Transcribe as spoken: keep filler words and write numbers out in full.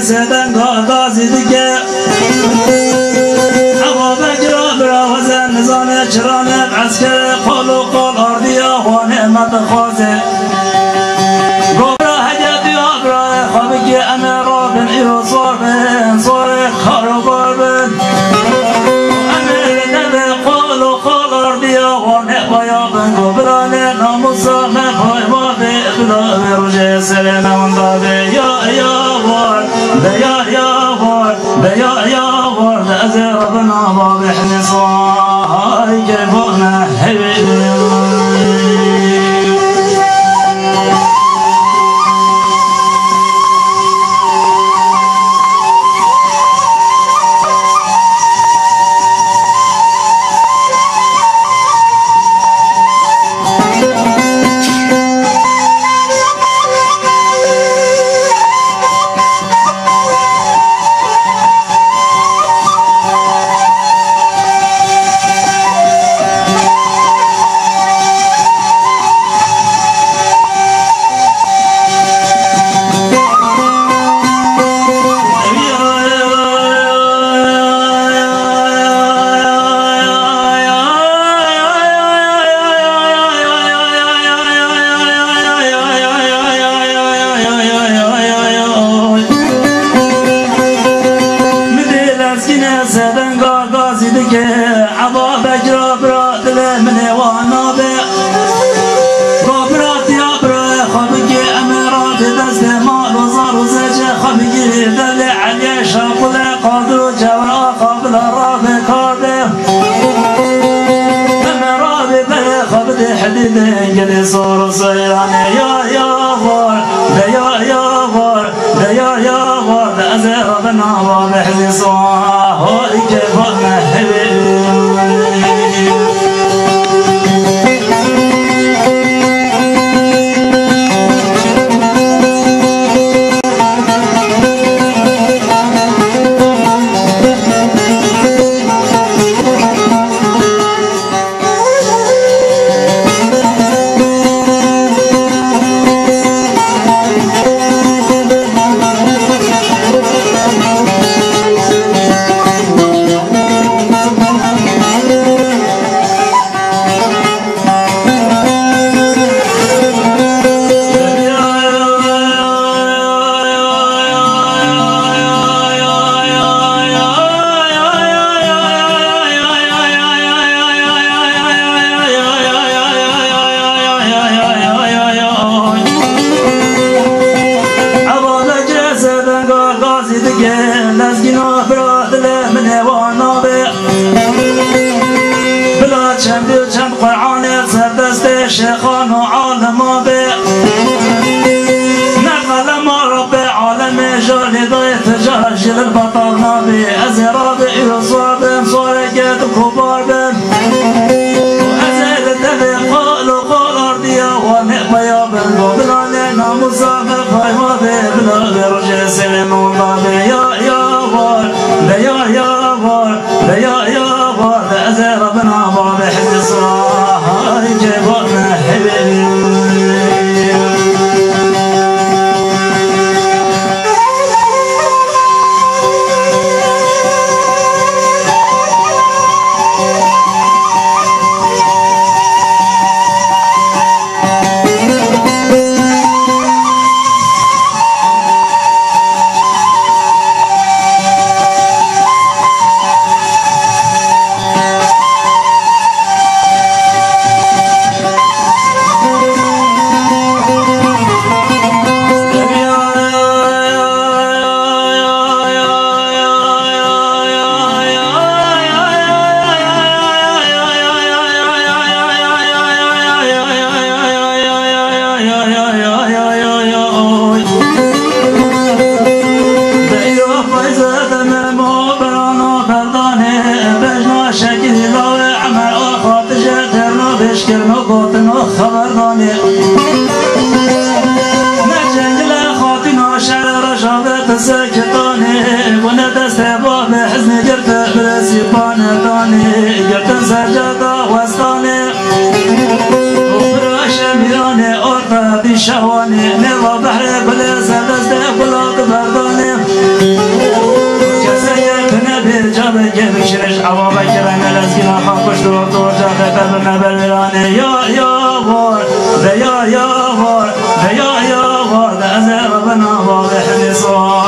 زدن گازی دیگه اما بگرا برا وزن نزانه چرانه عسکر قال و قال آردی آقا نعمت خوازه گبرا هجت یا برا خوابگی امه را بن ایرو صار بن صار کار و بار بن امه نبه قال و قال آردی آقا نعبایا بن گبرا ناموسا مخوای ما به بلا روژه سلم من داده یا یا وار یا یا وار یا یا وار از ربنا واضح نصاي جبنا صور صيراني يا يا غار يا يا غار يا يا غار أزهر بنا واضح لصاها إجابنا شيخان وعالم به نقل ما رب عالم جاني ضيت جاجل البطل نبي أزراب إرصاب صورجت كبار بن وأزل الدفع قال وقال أرضيا ونقب يا بن وبلاني ناموسا مفايما به بلا برجع سلم والله يا يا غار يا يا غار يا يا غار أزرابنا ما بحد صراحة جبرنا خبردانه نجنگل خاطنا شعر رشاوت سکتانه و ندست باب حزن گرت برسی پاندانه گرتن سجادا وستانه و براش میرانه آرتا بی شوانه نوا بحر بل سدست بلاد بردانه وانه يا يا بار ده يا يا بار ده يا يا بار ده أزر بنا واضح نصار